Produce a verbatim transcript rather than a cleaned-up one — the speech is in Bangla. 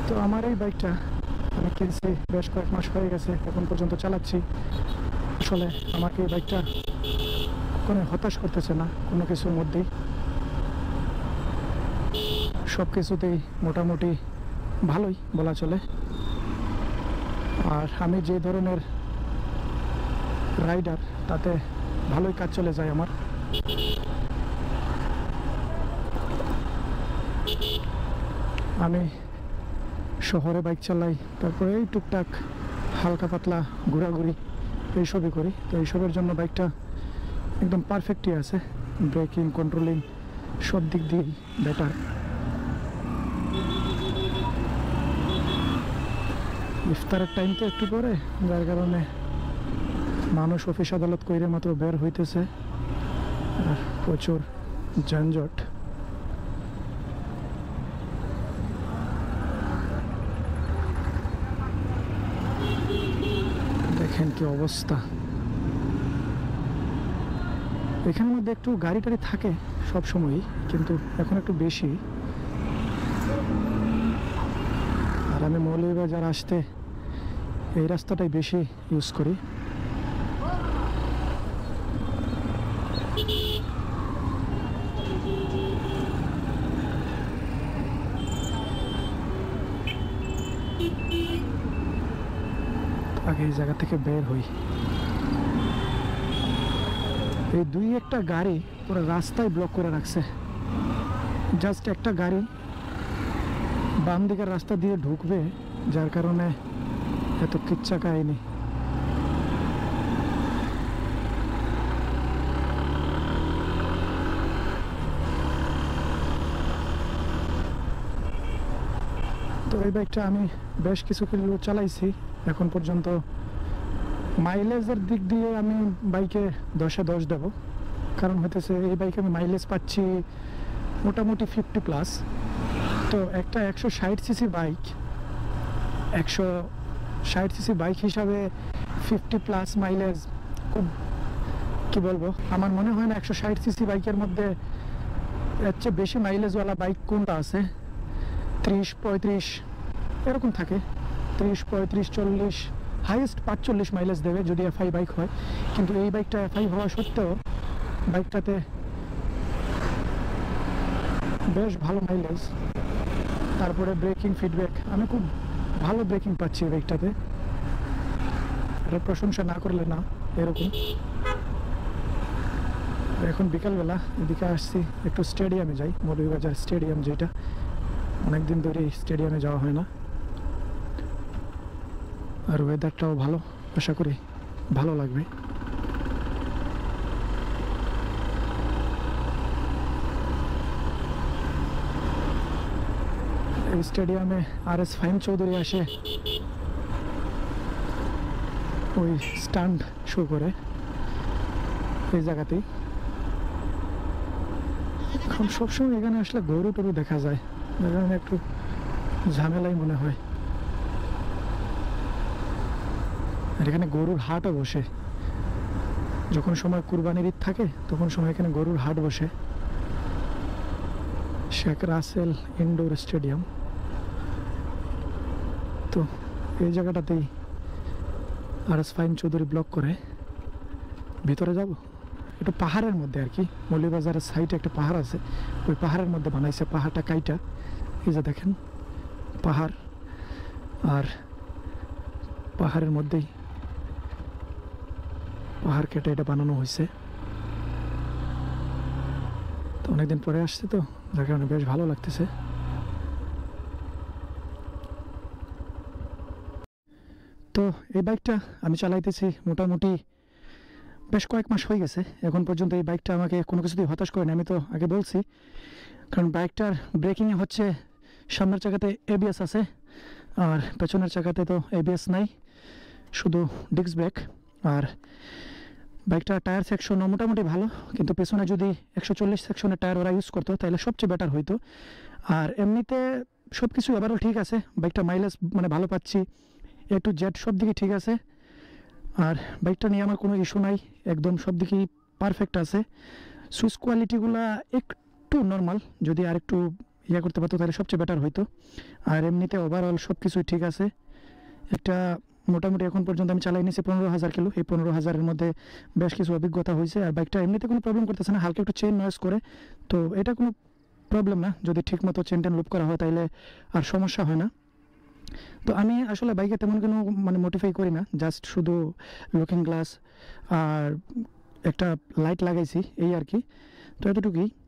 তো আমার এই বাইকটা আমি কিনছি বেশ কয়েক মাস হয়ে গেছে, এখন পর্যন্ত চালাচ্ছি। আসলে আমাকে এই বাইকটা কোনো হতাশ করতেছে না কোনো কিছুর মধ্যেই, সব কিছুতেই মোটামুটি ভালোই বলা চলে। আর আমি যে ধরনের রাইডার তাতে ভালোই কাজ চলে যায় আমার। আমি শহরে বাইক চালাই, তারপরে এই টুকটাক হালকা পাতলা ঘোরাঘুরি এইসবই করি। তো এইসবের জন্য বাইকটা একদম পারফেক্টই আছে, ব্রেকিং কন্ট্রোলিং সব দিক দিয়েই বেটার। ইফতারের টাইম তো একটু পরে, যার কারণে মানুষ অফিস আদালত কইরে মাত্র বের হইতেছে আর প্রচুর যানজট। দেখেন কি অবস্থা। এখানের মধ্যে একটু গাড়ি টাড়ি থাকে সব সময়ই, কিন্তু এখন একটু বেশি। আর আমি মৌলভীবাজার আসতে এই রাস্তাটাই বেশি ইউজ করি। আগে এই জায়গা থেকে বের হই। এই দুই একটা গাড়ি পুরো রাস্তায় ব্লক করে রাখছে। জাস্ট একটা গাড়ি বাম দিকের রাস্তা দিয়ে ঢুকবে, যার কারণে এত কিচ্ছা কাহিনী। তো এই বাইকটা আমি বেশ কিছু কিলো চালাইছি এখন পর্যন্ত। মাইলেজের দিক দিয়ে আমি বাইকে দশে দশ দেব, কারণ হইতেছে এই বাইকে আমি মাইলেজ পাচ্ছি মোটামুটি ফিফটি প্লাস। তো একটা একশো ষাট সিসি বাইক, একশো ষাট সিসি বাইক হিসাবে ফিফটি প্লাস মাইলেজ খুব কী বলবো, আমার মনে হয় না একশো ষাট সিসি বাইকের মধ্যে এর চেয়ে বেশি মাইলেজওয়ালা বাইক কোনটা আছে। ত্রিশ পঁয়ত্রিশ এরকম থাকে, ত্রিশ পঁয়ত্রিশ চল্লিশ, হাইয়েস্ট পাঁচচল্লিশ মাইলেজ দেবে যদি এফআই বাইক হয়। কিন্তু এই বাইকটা এফআই হওয়া সত্ত্বেও বাইকটাতে বেশ ভালো মাইলেজ। তারপরে ব্রেকিং ফিডব্যাক, আমি খুব ভালো ব্রেকিং পাচ্ছি এই বাইকটাতে, এটা প্রশংসা না করলে না এরকম। এখন বিকালবেলা এদিকে আসছি, একটু স্টেডিয়ামে যাই, মৌলভীবাজার স্টেডিয়াম, যেটা অনেকদিন ধরে স্টেডিয়ামে যাওয়া হয় না। আর ওয়েদারটাও ভালো, আশা করি ভালো লাগবে। এই স্টেডিয়ামে আর এস ফাহিম চৌধুরী আসে ওই স্টান্ট শো করে এই জায়গাতেই। এখন সবসময় এখানে আসলে গরু টরু দেখা যায়, যার কারণে একটু ঝামেলাই মনে হয়। আর এখানে গরুর হাটও বসে, যখন সময় কুরবানির ঈদ থাকে তখন সময় এখানে গরুর হাট বসে। Sheikh Russel indoor stadium. তো এই জায়গাটাতেই আর এস ফাহিম চৌধুরী ব্লক করে। ভিতরে যাব, একটু পাহাড়ের মধ্যে আর কি, মৌলভীবাজারের সাইডে একটা পাহাড় আছে, ওই পাহাড়ের মধ্যে বানাইছে। পাহাড়টা কাইটা এই যে দেখেন পাহাড়, আর পাহাড়ের মধ্যেই পাহাড় কেটে এটা বানানো হয়েছে। তো অনেকদিন পরে আসছে তো, যার কারণে বেশ ভালো লাগতেছে। তো এই বাইকটা আমি চালাইতেছি মোটামুটি বেশ কয়েক মাস হয়ে গেছে। এখন পর্যন্ত এই বাইকটা আমাকে কোনো কিছুতেই হতাশ করে না, আমি তো আগে বলছি। কারণ বাইকটার ব্রেকিংয়ে হচ্ছে সামনের চাকাতে এবিএস আছে, আর পেছনের চাকাতে তো এবিএস নাই, শুধু ডিস্ক ব্রেক। আর বাইকটা টায়ার সেকশনও মোটামুটি ভালো, কিন্তু পেছনে যদি একশো চল্লিশ সেকশনের টায়ার ওরা ইউজ করতো তাহলে সবচেয়ে বেটার হইতো। আর এমনিতে সব কিছু ওভারঅল ঠিক আছে, বাইকটা মাইলেজ মানে ভালো পাচ্ছি, এ টু জেড সব দিকে ঠিক আছে। আর বাইকটা নিয়ে আমার কোনো ইস্যু নাই, একদম সব দিকেই পারফেক্ট আছে। সুইচ কোয়ালিটিগুলো একটু নর্মাল, যদি আর একটু ইয়ে করতে পারতো তাহলে সবচেয়ে বেটার হইতো। আর এমনিতে ওভারঅল সব কিছুই ঠিক আছে। একটা মোটামুটি এখন পর্যন্ত আমি চালাই নিয়েছি পনেরো হাজার কিলো। এই পনেরো হাজারের মধ্যে বেশ কিছু অভিজ্ঞতা হয়েছে। আর বাইকটা এমনিতে কোনো প্রবলেম করতেছে না, হালকা একটু চেন নয়েজ করে, তো এটা কোনো প্রবলেম না। যদি ঠিক মতো চেন টেন লুপ করা হয় তাহলে আর সমস্যা হয় না। তো আমি আসলে বাইকে তেমন কোনো মানে মডিফাই করি না, জাস্ট শুধু লুকিং গ্লাস আর একটা লাইট লাগাইছি এই আর কি। তো এতটুকুই।